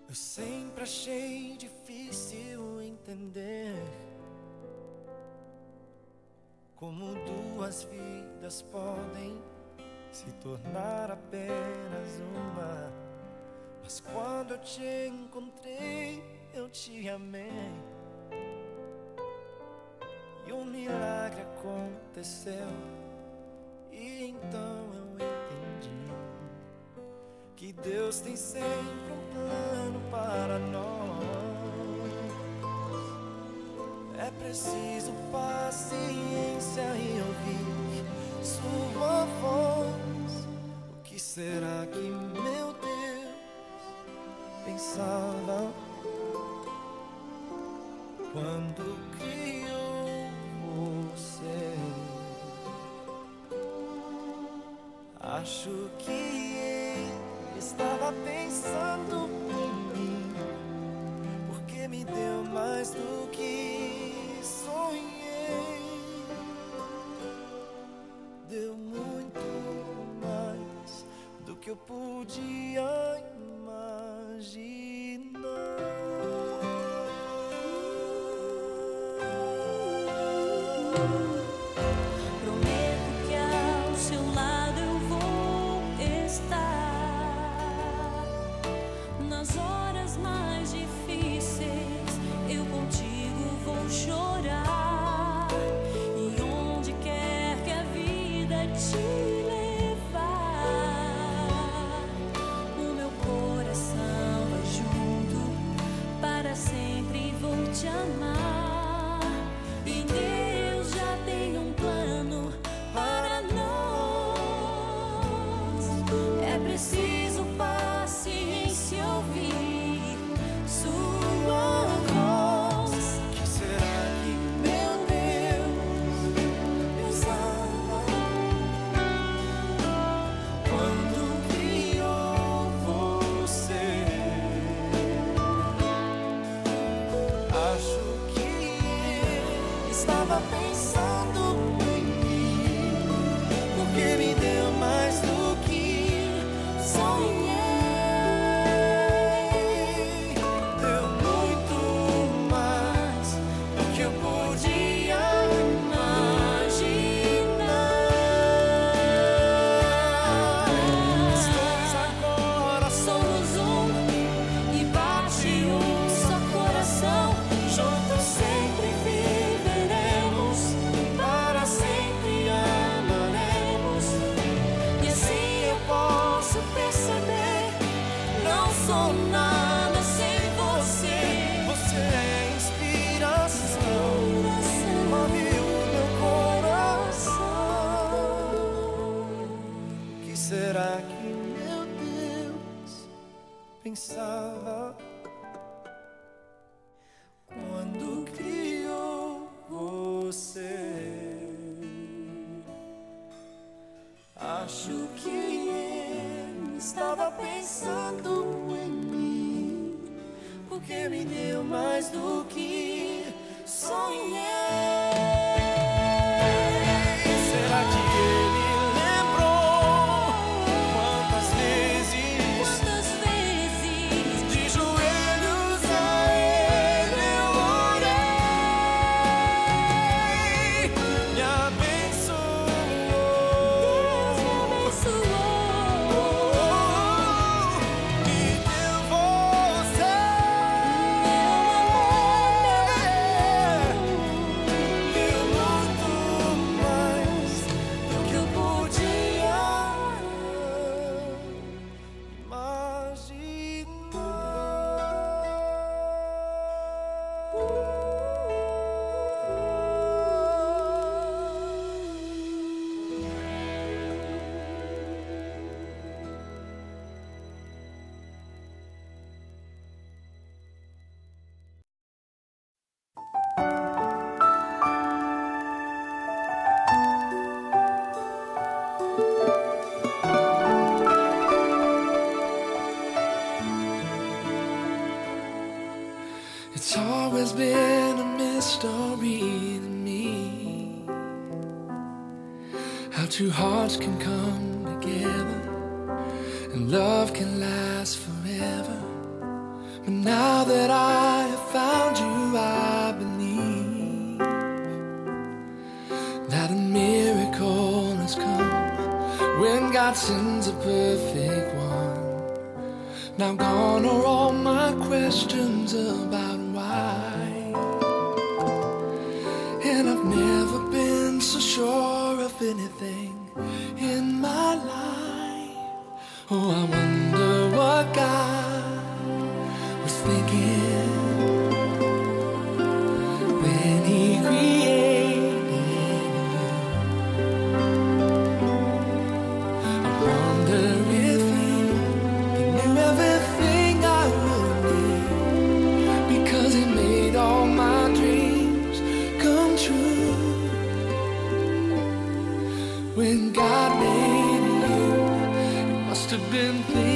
Eu sempre achei difícil entender como duas vidas podem se tornar apenas uma. Mas quando eu te encontrei, eu te amei e um milagre aconteceu. E então eu entendi que Deus tem sempre um plano para nós. É preciso paciência e ouvir sua voz. O que será que meu Deus pensava quando criou você? Acho que ele estava pensando em mim, porque me deu mais do que sonhei. Deu muito mais do que eu podia imaginar. Prometo que ao seu lado eu vou estar. Nas horas mais difíceis eu contigo vou chorar. E onde quer que a vida te levar, o meu coração vai junto, para sempre vou te amar. E Deus já tem um plano para nós. É preciso paciência, ouvir sua voz. Que será que meu Deus pensava quando criou você? Acho que ele estava pensando em mim, porque me deu mais do que sonhei. Deu muito mais do que eu podia imaginar. Estamos agora, Somos um e bate um só coração. Juntos sempre viveremos, para sempre amaremos. E assim eu posso perceber, não sou nada sem você. você é inspiração, move o meu coração. Que será que meu Deus pensava quando criou você? Acho que ele estava pensando em mim, porque me deu mais do que sonhei. Será que ele lembrou quantas vezes de joelhos a ele eu orei? Me abençoou, me deu você. Deu muito mais do que eu podia It's always been a mystery to me how two hearts can come together and love can last forever. But now that I have found you, I believe that a miracle has come when God sends a perfect one. Now gone are all my questions about why, and I've never been so sure of anything in my life. Oh, I wonder what God was thinking when He created you. I wonder if He knew everything I would need, because He made all my dreams come true. When God made you, it must have been things